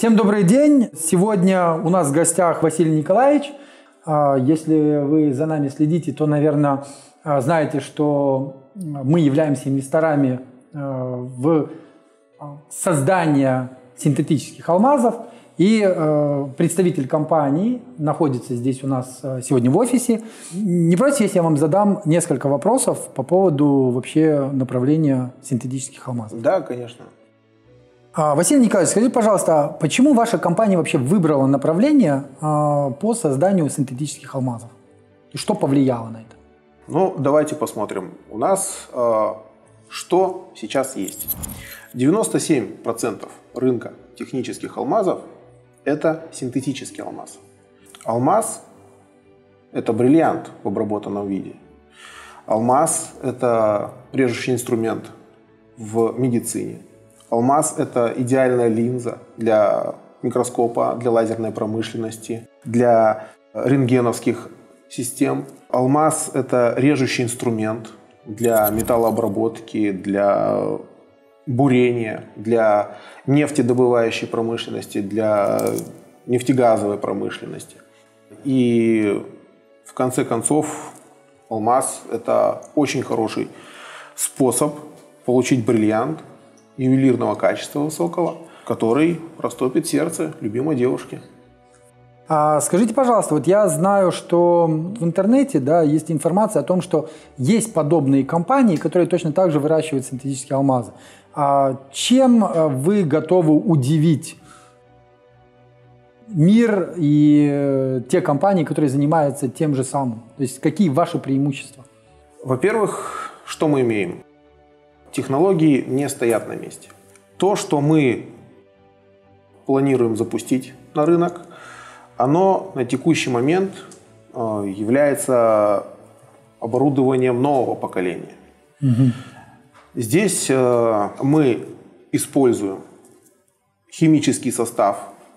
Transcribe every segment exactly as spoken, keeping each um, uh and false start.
Всем добрый день! Сегодня у нас в гостях Василий Николаевич. Если вы за нами следите, то, наверное, знаете, что мы являемся инвесторами в создание синтетических алмазов. И представитель компании находится здесь у нас сегодня в офисе. Не против, если я вам задам несколько вопросов по поводу вообще направления синтетических алмазов? Да, конечно. Василий Николаевич, скажите, пожалуйста, почему ваша компания вообще выбрала направление по созданию синтетических алмазов? И что повлияло на это? Ну, давайте посмотрим. У нас э, что сейчас есть? девяносто семь процентов рынка технических алмазов – это синтетический алмаз. Алмаз – это бриллиант в обработанном виде. Алмаз – это режущий инструмент в медицине. Алмаз – это идеальная линза для микроскопа, для лазерной промышленности, для рентгеновских систем. Алмаз – это режущий инструмент для металлообработки, для бурения, для нефтедобывающей промышленности, для нефтегазовой промышленности. И в конце концов алмаз – это очень хороший способ получить бриллиант ювелирного качества высокого, который растопит сердце любимой девушки. А скажите, пожалуйста, вот я знаю, что в интернете, да, есть информация о том, что есть подобные компании, которые точно так же выращивают синтетические алмазы. А чем вы готовы удивить мир и те компании, которые занимаются тем же самым? То есть какие ваши преимущества? Во-первых, что мы имеем? Технологии не стоят на месте. То, что мы планируем запустить на рынок, оно на текущий момент является оборудованием нового поколения. Угу. Здесь мы используем химический состав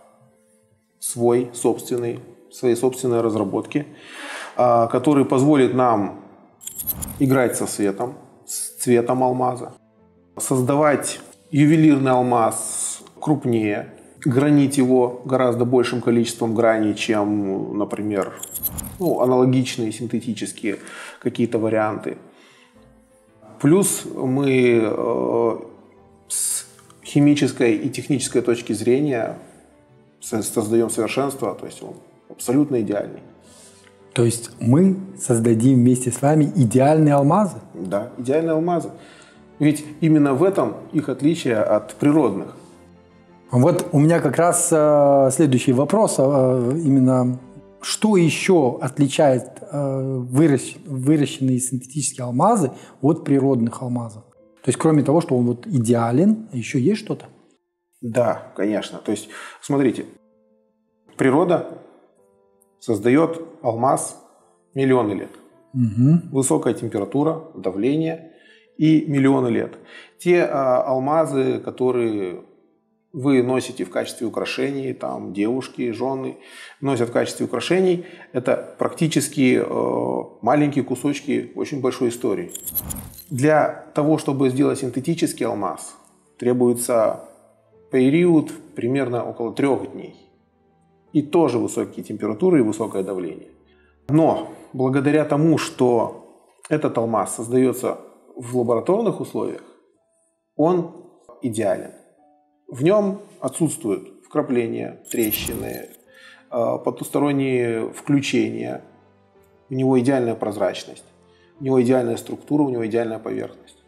свой, собственный, своей собственной разработки, который позволит нам играть со светом, с цветом алмаза, создавать ювелирный алмаз крупнее, гранить его гораздо большим количеством граней, чем, например, ну, аналогичные синтетические какие-то варианты. Плюс мы э, с химической и технической точки зрения создаем совершенство, то есть он абсолютно идеальный. То есть мы создадим вместе с вами идеальные алмазы? Да, идеальные алмазы. Ведь именно в этом их отличие от природных. Вот у меня как раз э, следующий вопрос. Э, именно что еще отличает э, выращ, выращенные синтетические алмазы от природных алмазов? То есть кроме того, что он вот идеален, еще есть что-то? Да, конечно. То есть смотрите, природа создает алмаз миллионы лет. Угу. Высокая температура, давление и миллионы лет. Те а, алмазы, которые вы носите в качестве украшений, там девушки, жены носят в качестве украшений, это практически э, маленькие кусочки очень большой истории. Для того, чтобы сделать синтетический алмаз, требуется период примерно около трех дней. И тоже высокие температуры и высокое давление. Но благодаря тому, что этот алмаз создается в лабораторных условиях, он идеален. В нем отсутствуют вкрапления, трещины, потусторонние включения. У него идеальная прозрачность, у него идеальная структура, у него идеальная поверхность.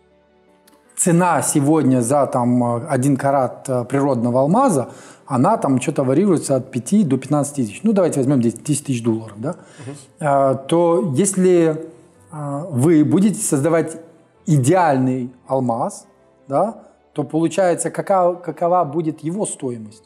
Цена сегодня за там, один карат природного алмаза, она там что-то варьируется от пяти до пятнадцати тысяч. Ну, давайте возьмем здесь десять тысяч долларов. Да? Угу. А, то если а, вы будете создавать идеальный алмаз, да, то получается, какова, какова будет его стоимость?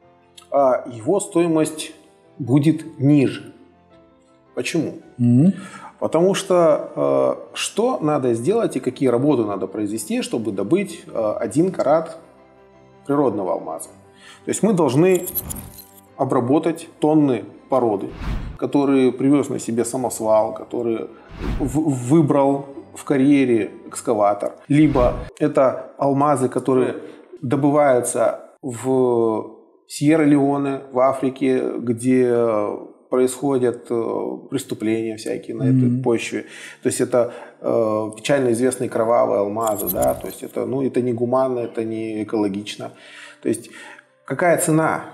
А его стоимость будет ниже. Почему? Mm-hmm. Потому что э, что надо сделать и какие работы надо произвести, чтобы добыть э, один карат природного алмаза. То есть мы должны обработать тонны породы, которые привез на себе самосвал, который в- выбрал в карьере экскаватор. Либо это алмазы, которые добываются в Сьерра-Леоне в Африке, где происходят преступления всякие на mm-hmm. этой почве. То есть это э, печально известные кровавые алмазы, да, то есть это, ну, это не гуманно, это не экологично. То есть какая цена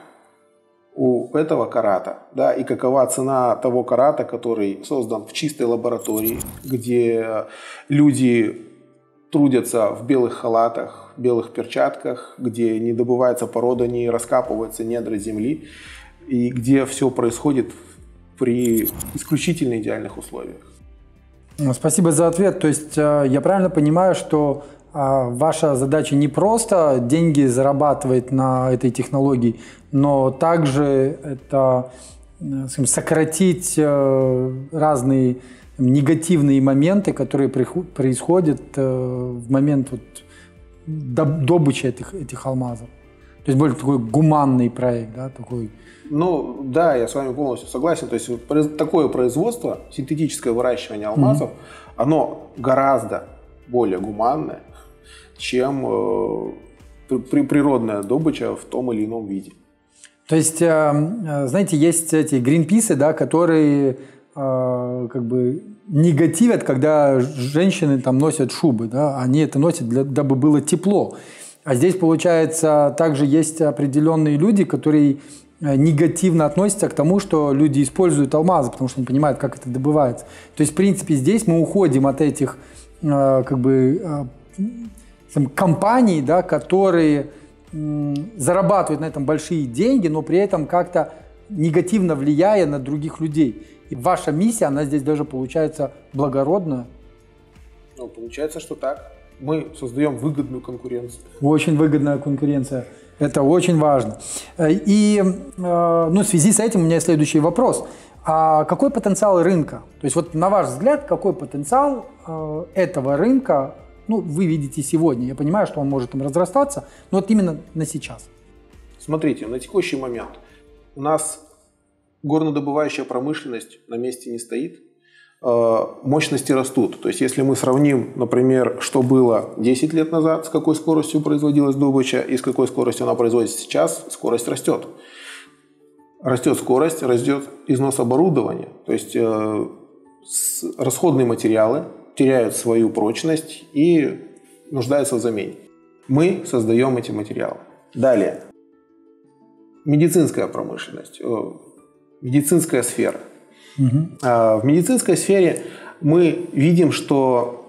у этого карата, да, и какова цена того карата, который создан в чистой лаборатории, где люди трудятся в белых халатах, в белых перчатках, где не добывается порода, не раскапываются недра земли, и где все происходит при исключительно идеальных условиях. Спасибо за ответ. То есть я правильно понимаю, что ваша задача не просто деньги зарабатывать на этой технологии, но также это, скажем, сократить разные негативные моменты, которые происходят в момент вот добычи этих, этих алмазов. То есть более такой гуманный проект, да, такой. Ну да, я с вами полностью согласен. То есть такое производство, синтетическое выращивание алмазов, mm-hmm. оно гораздо более гуманное, чем э, при, природная добыча в том или ином виде. То есть, э, знаете, есть эти гринписы, да, которые э, как бы негативят, когда женщины там носят шубы, да, они это носят, для, дабы было тепло. А здесь, получается, также есть определенные люди, которые негативно относятся к тому, что люди используют алмазы, потому что не понимают, как это добывается. То есть, в принципе, здесь мы уходим от этих э, как бы, э, компаний, да, которые э, зарабатывают на этом большие деньги, но при этом как-то негативно влияя на других людей. И ваша миссия, она здесь даже получается благородная. Ну, получается, что так. Мы создаем выгодную конкуренцию. Очень выгодная конкуренция. Это очень важно. И ну, в связи с этим у меня есть следующий вопрос. А какой потенциал рынка? То есть вот на ваш взгляд, какой потенциал этого рынка, ну, вы видите сегодня? Я понимаю, что он может там разрастаться, но вот именно на сейчас. Смотрите, на текущий момент у нас горнодобывающая промышленность на месте не стоит. Мощности растут. То есть, если мы сравним, например, что было десять лет назад, с какой скоростью производилась добыча и с какой скоростью она производится сейчас, скорость растет. Растет скорость, растет износ оборудования. То есть, э, расходные материалы теряют свою прочность и нуждаются в замене. Мы создаем эти материалы. Далее. Медицинская промышленность, э, медицинская сфера. В медицинской сфере мы видим, что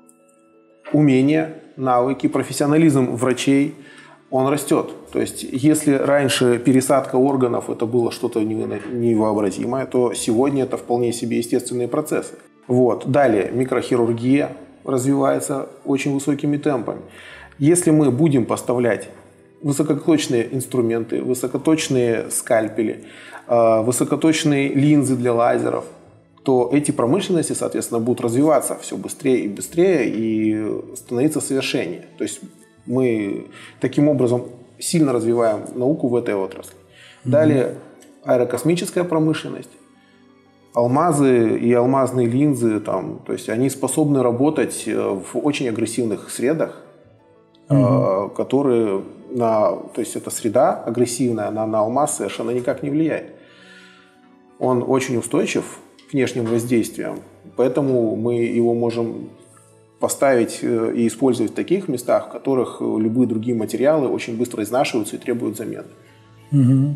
умения, навыки, профессионализм врачей, он растет. То есть, если раньше пересадка органов это было что-то невообразимое, то сегодня это вполне себе естественные процессы. Вот. Далее, микрохирургия развивается очень высокими темпами. Если мы будем поставлять высокоточные инструменты, высокоточные скальпели, высокоточные линзы для лазеров, то эти промышленности, соответственно, будут развиваться все быстрее и быстрее и становиться совершеннее. То есть мы таким образом сильно развиваем науку в этой отрасли. Mm-hmm. Далее аэрокосмическая промышленность. Алмазы и алмазные линзы, там, то есть они способны работать в очень агрессивных средах, mm-hmm. которые на, то есть эта среда агрессивная, она на алмаз совершенно никак не влияет. Он очень устойчив к внешним воздействиям, поэтому мы его можем поставить и использовать в таких местах, в которых любые другие материалы очень быстро изнашиваются и требуют замены. Угу.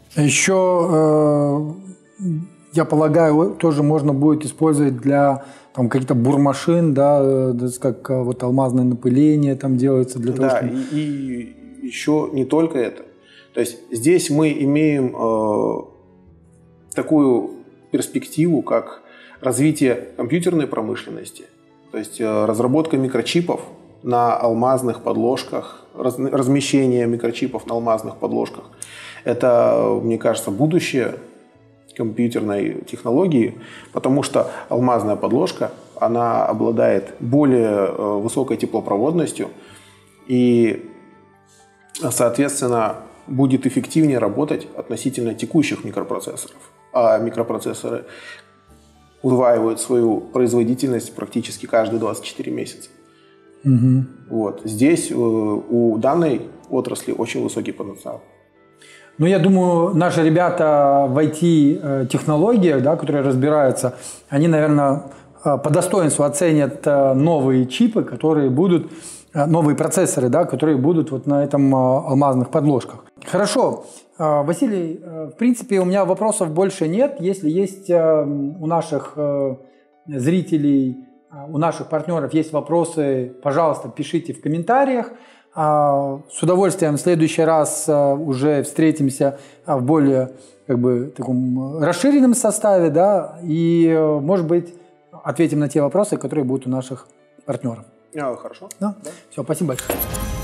Еще, э, я полагаю, тоже можно будет использовать для там, каких-то бурмашин, да, как вот алмазное напыление там делается для того, да, чтобы... и, и еще не только это. То есть здесь мы имеем э, такую перспективу, как развитие компьютерной промышленности, то есть э, разработка микрочипов на алмазных подложках, раз, размещение микрочипов на алмазных подложках. Это, мне кажется, будущее компьютерной технологии, потому что алмазная подложка, она обладает более э, высокой теплопроводностью и, соответственно, будет эффективнее работать относительно текущих микропроцессоров. А микропроцессоры удваивают свою производительность практически каждые двадцать четыре месяца. Угу. Вот. Здесь э, у данной отрасли очень высокий потенциал. Но я думаю, наши ребята в ай ти-технологиях, да, которые разбираются, они, наверное, по достоинству оценят новые чипы, которые будут, новые процессоры, да, которые будут вот на этом алмазных подложках. Хорошо. Василий, в принципе, у меня вопросов больше нет. Если есть у наших зрителей, у наших партнеров есть вопросы, пожалуйста, пишите в комментариях. С удовольствием в следующий раз уже встретимся в более как бы, таком расширенном составе, да, и, может быть, ответим на те вопросы, которые будут у наших партнеров. А, хорошо. Да? Да. Все, спасибо большое.